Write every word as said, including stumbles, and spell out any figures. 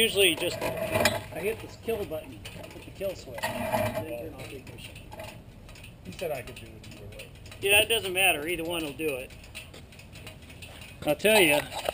usually just, I hit this kill button, hit the kill switch, and then turn off ignition. He said I could do it either way. Yeah, it doesn't matter. Either one will do it. I'll tell you,